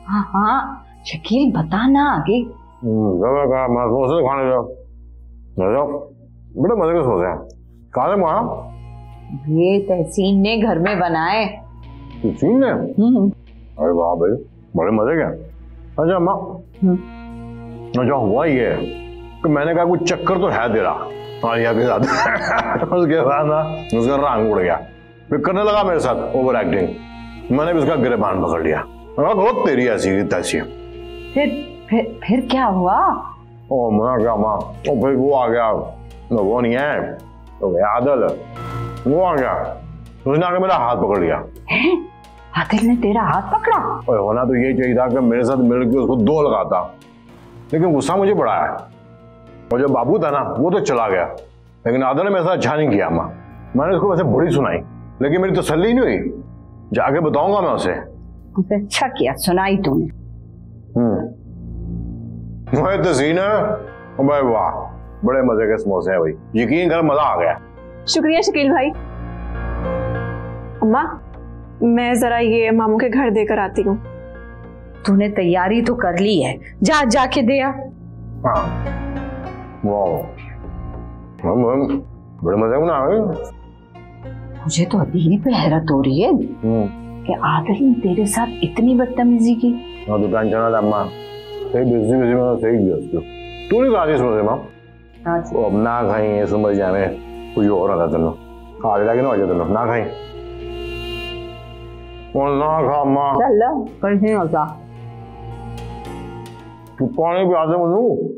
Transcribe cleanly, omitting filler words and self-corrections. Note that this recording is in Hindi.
हाँ हाँ शकील बता ना आगे। समोसे खाने जाओ बड़े मजे के समोसे हैं। कहाँ से मंगाया? ये तहसीन ने घर में बनाए। तहसीन ने? अरे वाह भाई बड़े मजे के। अच्छा अम्मा, अच्छा हुआ ये कि मैंने कहा कुछ चक्कर तो है तेरा आलिया के साथ उसके बाद ना उसका रंग उड़ गया, फिर करने लगा मेरे साथ ओवर एक्टिंग। मैंने भी उसका गिरबान पकड़ लिया। बहुत तेरी ऐसी तैसी। फिर क्या हुआ? ओ मैं क्या माँ, तो फिर वो आ गया, वो नहीं है तो आदल, वो आ गया, उसने आके मेरा हाथ पकड़ लिया। आदिल ने तेरा हाथ पकड़ा? और होना तो यही चाहिए था कि मेरे साथ मिलकर उसको दो लगाता, लेकिन गुस्सा मुझे बड़ा है। और जो बाबू था ना वो तो चला गया, लेकिन आदल ने मेरे साथ अच्छा नहीं किया माँ। मैंने उसको वैसे बड़ी सुनाई, लेकिन मेरी तसल्ली नहीं हुई। जाके बताऊंगा मैं उसे। अच्छा किया सुनाई तूने। वही तहसीन है भाई, वाह बड़े मजे के समोसे हैं भाई, यकीन कर मजा आ गया। शुक्रिया शकील भाई। अम्मा मैं जरा ये मामू के घर देकर आती हूँ। तूने तैयारी तो कर ली है, जाके दे आ। हाँ वाह बड़े मजे में ना आए। मुझे तो अभी पे हैरत हो रही है कि आदिल ने तेरे साथ इतनी बदतमीजी की। हाँ तो टेंशन ना ले अम्मा, सही बिजी में सही किया उसको। तू नहीं खा रही समझे माँ? अब ना खाई समझ जाए कुछ और आता तेन खा लगे ना तेन ना खाई और ना खा माँ। चल कहीं होता तू पानी पिया दे मुझे।